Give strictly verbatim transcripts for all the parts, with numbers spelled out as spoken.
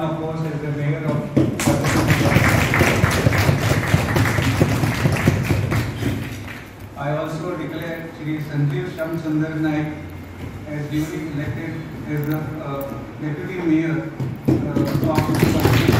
one, of course, is the mayor of. I also declare Shri Sanjeev Shamsundar Naik as duly elected as the uh, deputy mayor uh, of.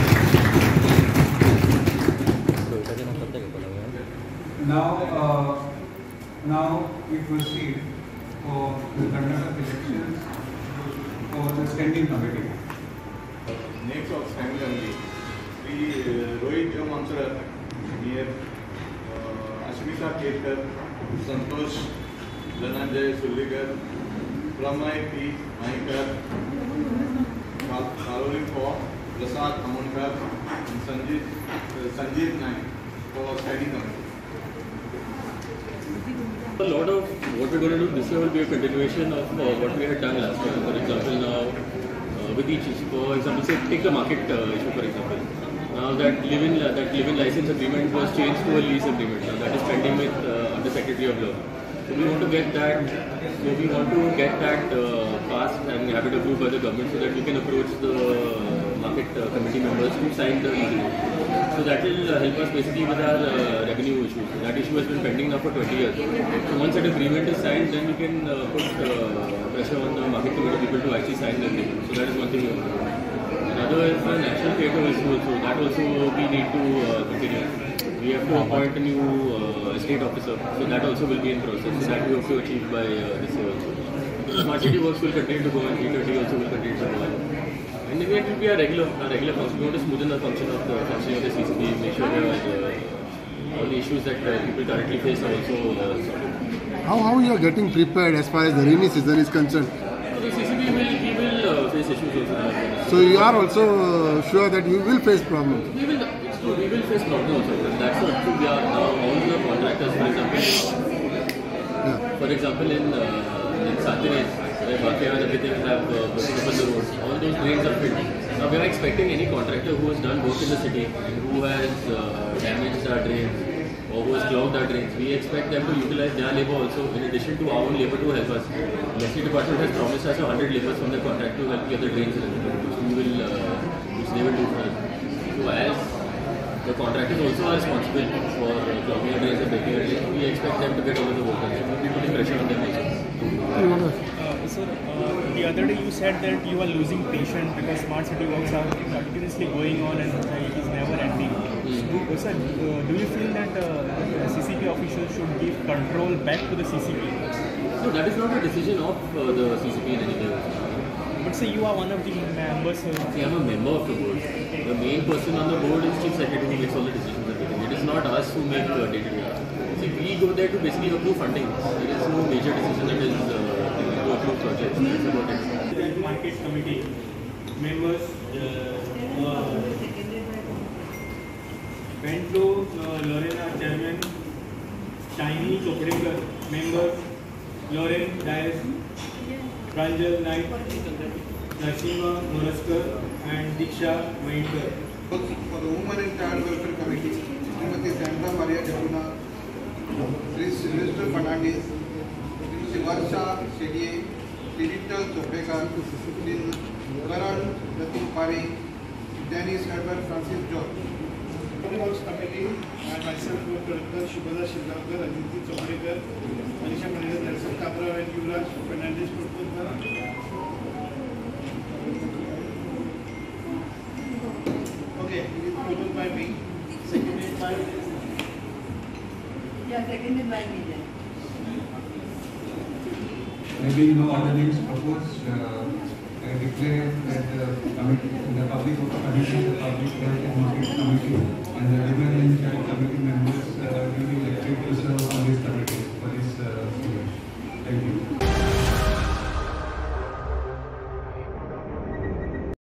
Now, uh, now we proceed for the conduct of elections for the standing committee. Uh, next of standing committee, Sri uh, Rohit Mansur, Mayor, uh, Ashmita Ketkar, Santosh Dhananjay Sullikar, Pramay P. Mahikar, Caroline Paul, Prasad Amonkar, and Sanjit, uh, Sanjit Naik for standing committee. A lot of what we're going to do this year will be a continuation of uh, what we had done last year. For example, now uh, with each issue, for example, say take the market uh, issue for example. Now that live-in uh, that live-in license agreement was changed to a lease agreement. Now that is pending with uh, under Secretary of Law. So we want to get that. So we want to get that uh, passed and have it approved by the government so that we can approach the market uh, committee members to sign the agreement. So that will uh, help us basically with our uh, revenue issues. That issue has been pending now for twenty years. So once that agreement is signed, then we can uh, put uh, pressure on the market committee people to actually sign the agreement. So that is one thing we want to do. Another is the national theatre issue. So that also we need to uh, continue. We have to appoint a new uh, estate officer. So that also will be in process. So that we hope to achieve by uh, this year also. Smart city works will continue to go on. G thirty also will continue to go on. And then it will be a regular, a regular function. We want to smoothen the function of the functioning of the C C P, make sure that uh, all the issues that uh, people currently face are also uh, solved. How how you are getting prepared as far as the rainy season is concerned? So the C C P will we will uh, face issues also. So you are also uh, sure that you will face problems. We will. It's true. We will face problems also. But that's not true. We are now all the contractors, for example. Yeah. For example, in uh, in Santinez, where Bhatia and everything have uh, broken up the roads, all those drains are filled. Now we are expecting any contractor who has done work in the city and who has uh, damaged our drains or who has clogged our drains, we expect them to utilize their labour also in addition to our own labour to help us. The Electricity Department has promised us one hundred labours from the contract to help get the drains and everything, which we will, uh, which they will do for us. So as the contractors also are responsible for uh, clogging the drains and breaking the drains, we expect them to get all of the work done. So we will be putting pressure on them also. Sir, uh, the other day you said that you are losing patience because smart city works are continuously going on and uh, it is never ending. Mm. Do, sir, uh, do you feel that uh, C C P officials should give control back to the C C P? No, that is not a decision of uh, the C C P in any way. But say you are one of the members. Uh, See, I am a member of the board. The main person on the board is Chief Secretary who makes all the decisions. It is not us who make uh, day-to-day. See, we go there to basically approve funding. There is no major decision that is uh, to approve projects. That's about it. The market committee members uh, uh, Bento uh, Lorena Chairman, Shiny Choprekar members, Lauren Dias, Pranjal Naik, Narasimha Moraskar and Diksha Mainkar. For the Women and Child Welfare Committee, Srimati Sandra Maria Japuna, Sri Sylvester Fernandez, Sri Varsha Shedye, Sri Little Choprekar, Sri Karan Latif Pare, Dennis Edward Francis George. Works Committee and myself, Director Shubhada Shilgaonkar, Aditi Choprekar, Manisha Fernandez, Nelson Kabra and Yuvraj Fernandez Purpurkar. Okay, it is proposed by me, seconded by... Yeah, seconded by me then. Maybe no other names proposed. Uh, I declare that the committee, the public committee, the public health and market committee, and the women and child committee members uh, will be elected to serve on this committee.